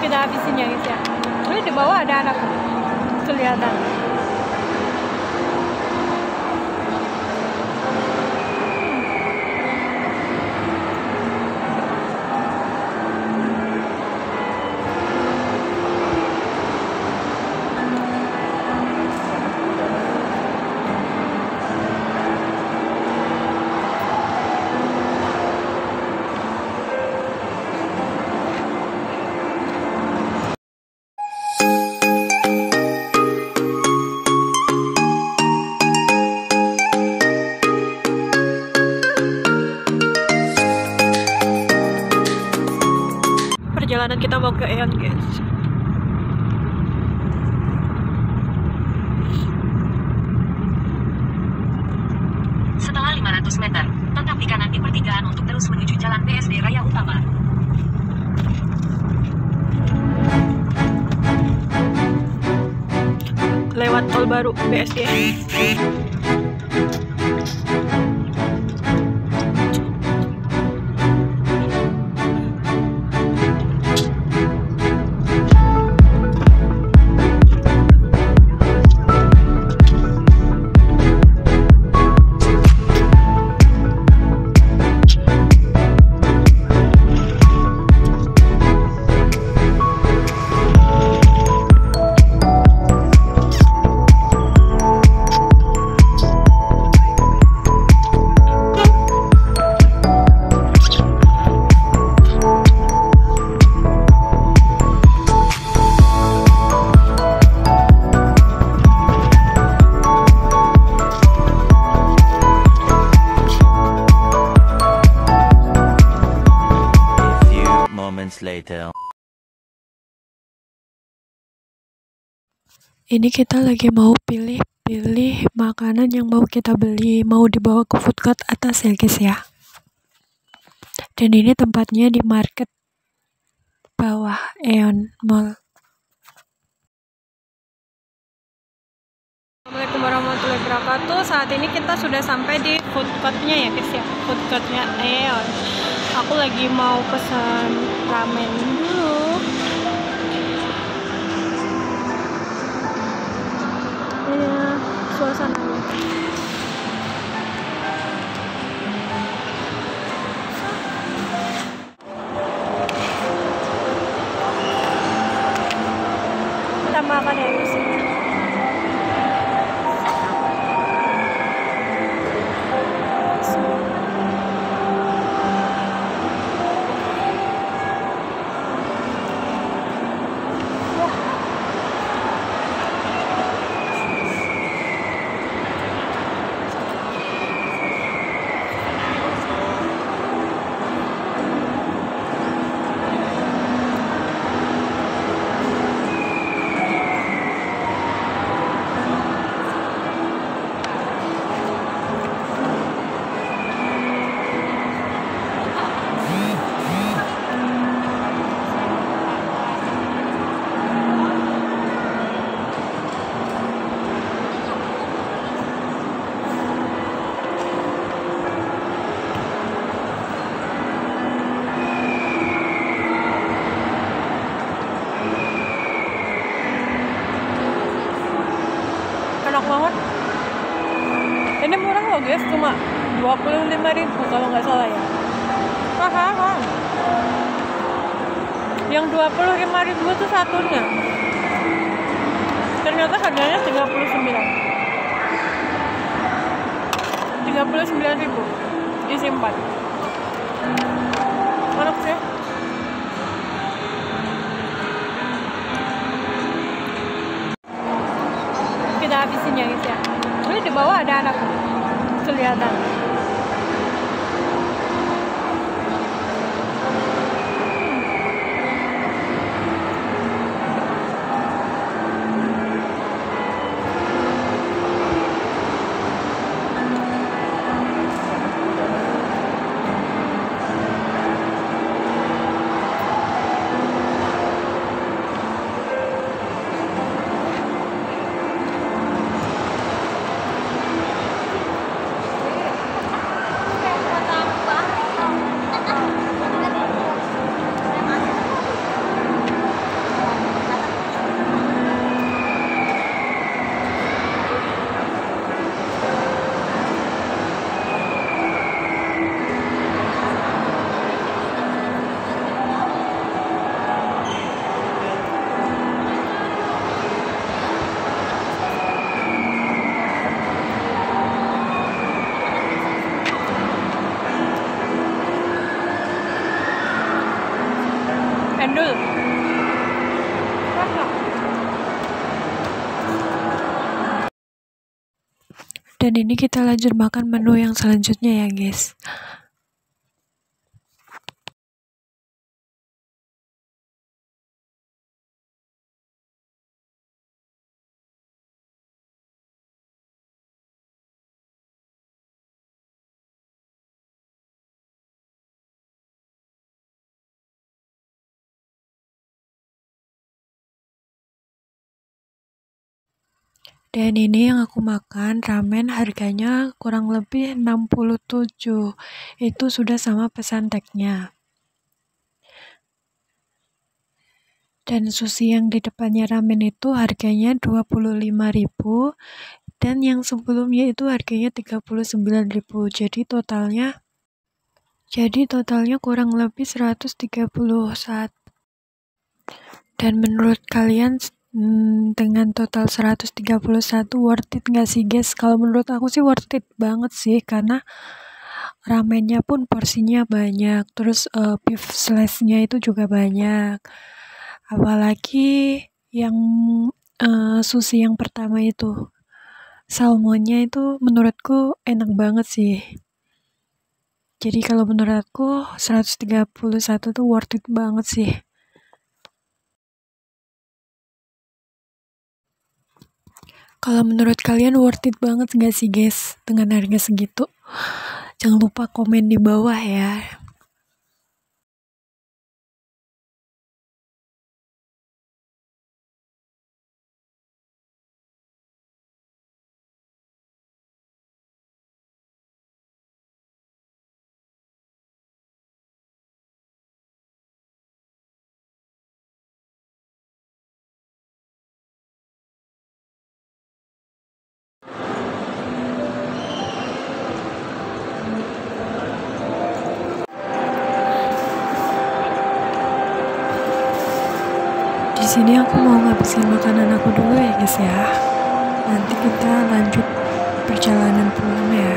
Kita habisin ya guys ya. Ini di bawah ada anak kelihatan. Perjalanan kita mau ke Aeon guys. Setelah 500 meter, tetap di kanan di pertigaan untuk terus menuju jalan BSD Raya Utama. Lewat tol baru BSD. Later. Ini kita lagi mau pilih makanan yang mau kita beli, mau dibawa ke food court atas ya guys ya. Dan ini tempatnya di market bawah Aeon Mall. Assalamualaikum warahmatullahi wabarakatuh. Saat ini kita sudah sampai di food courtnya ya guys ya, food courtnya Aeon. Aku lagi mau pesan ramen dulu. Ini suasananya. Kita makan ya guys. Enak banget. Ini murah loh guys, cuma 25.000 kalau nggak salah ya. Hahaha. Yang 25.000 itu satunya. Ternyata harganya 39.000. Isi 4. Enak sih. Kita habisin ya guys ya. Ini di bawah ada anak kelihatan. Endul. Dan ini kita lanjut makan menu yang selanjutnya ya guys. Dan ini yang aku makan, ramen harganya kurang lebih 67. Itu sudah sama pesan tagnya. Dan sushi yang di depannya ramen itu harganya 25.000 dan yang sebelumnya itu harganya 39.000. Jadi totalnya kurang lebih 131. Dan menurut kalian dengan total 131 worth it gak sih guys? Kalau menurut aku sih worth it banget sih, karena ramennya pun porsinya banyak, terus beef slashnya itu juga banyak, apalagi yang sushi yang pertama itu salmonnya itu menurutku enak banget sih. Jadi kalau menurutku 131 tuh worth it banget sih. Kalau menurut kalian worth it banget gak sih guys dengan harga segitu? Jangan lupa komen di bawah ya. Di sini aku mau ngabisin makanan aku dulu ya guys ya. Nanti kita lanjut perjalanan pulang ya.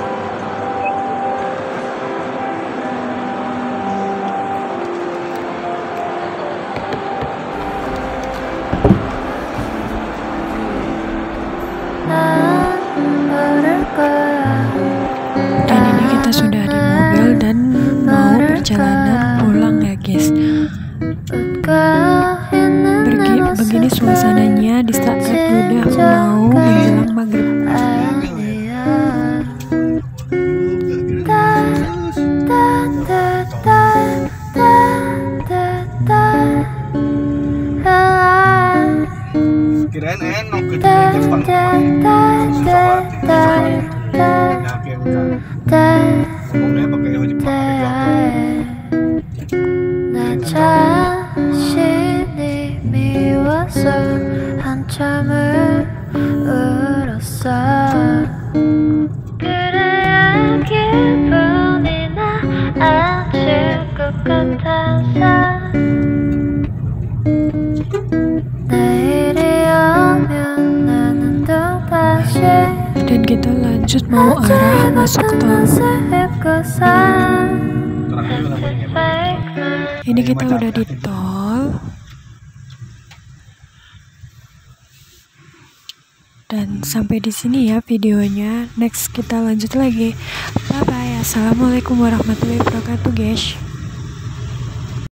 Dan ini kita sudah di mobil dan mau perjalanan pulang ya guys. Begini suasananya di saat udah mau menjelang maghrib. Kirain enak gitu Jepang ngomongnya pakai Jepang 자신이 미워서 한참을 울었어. 그래야 기분이 나아질 것 같아서 내일이 오면 나는 또다시 Dan kita lanjut mau arah masuk tol. Ini kita udah di tol. Dan sampai di sini ya videonya. Next kita lanjut lagi. Bye bye. Assalamualaikum warahmatullahi wabarakatuh guys.